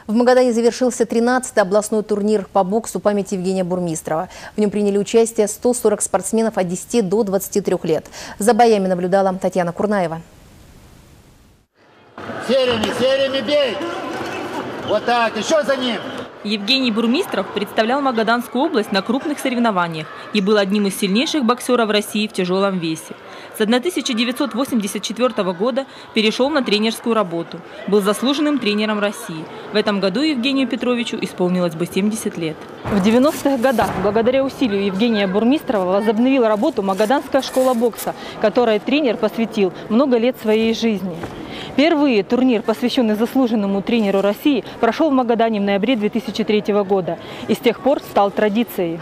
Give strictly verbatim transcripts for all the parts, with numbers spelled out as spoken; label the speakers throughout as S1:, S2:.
S1: В Магадане завершился тринадцатый областной турнир по боксу памяти Евгения Бурмистрова. В нем приняли участие сто сорок спортсменов от десяти до двадцати трёх лет. За боями наблюдала Татьяна Курнаева.
S2: Сериями, сериями бей! Вот так, еще за ним!
S3: Евгений Бурмистров представлял Магаданскую область на крупных соревнованиях и был одним из сильнейших боксеров России в тяжелом весе. С тысяча девятьсот восемьдесят четвёртого года перешел на тренерскую работу. Был заслуженным тренером России. В этом году Евгению Петровичу исполнилось бы семьдесят лет. В девяностых годах благодаря усилию Евгения Бурмистрова возобновила работу Магаданская школа бокса, которой тренер посвятил много лет своей жизни. Впервые турнир, посвященный заслуженному тренеру России, прошел в Магадане в ноябре две тысячи третьего года и с тех пор стал традицией.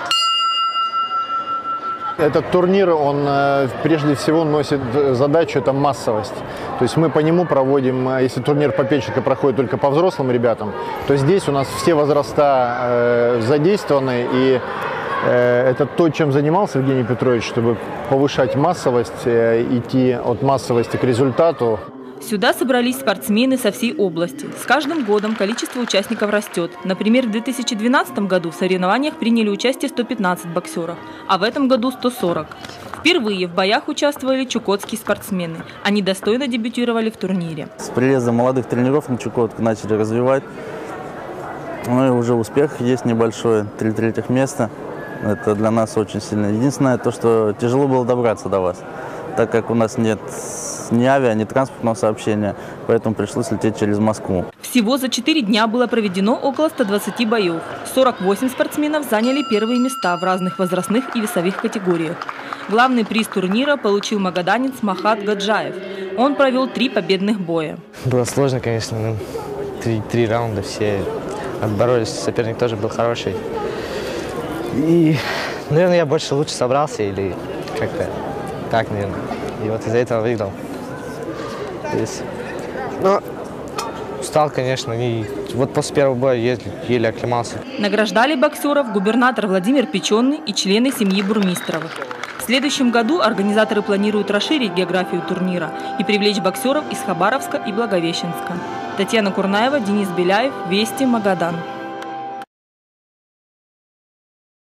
S4: Этот турнир, он прежде всего носит задачу, это массовость. То есть мы по нему проводим, если турнир по печенке проходит только по взрослым ребятам, то здесь у нас все возраста задействованы. И это то, чем занимался Евгений Петрович, чтобы повышать массовость, идти от массовости к результату.
S3: Сюда собрались спортсмены со всей области. С каждым годом количество участников растет. Например, в две тысячи двенадцатом году в соревнованиях приняли участие сто пятнадцать боксеров, а в этом году сто сорок. Впервые в боях участвовали чукотские спортсмены. Они достойно дебютировали в турнире.
S5: С приездом молодых тренеров на Чукотку начали развивать. Ну и уже успех есть небольшой, три третьих места. Это для нас очень сильно. Единственное, то, что тяжело было добраться до вас, так как у нас нет ни авиа, ни транспортного сообщения, поэтому пришлось лететь через Москву.
S3: Всего за четыре дня было проведено около ста двадцати боев. сорок восемь спортсменов заняли первые места в разных возрастных и весовых категориях. Главный приз турнира получил магаданец Махат Гаджаев. Он провел три победных боя.
S6: Было сложно, конечно, но три, три раунда все отборолись, соперник тоже был хороший. И, наверное, я больше лучше собрался или как-то так, наверное. И вот из-за этого выиграл. Здесь. Но устал, конечно, и вот после первого боя еле, еле оклемался.
S3: Награждали боксеров губернатор Владимир Печенный и члены семьи Бурмистровых. В следующем году организаторы планируют расширить географию турнира и привлечь боксеров из Хабаровска и Благовещенска. Татьяна Курнаева, Денис Беляев, Вести, Магадан.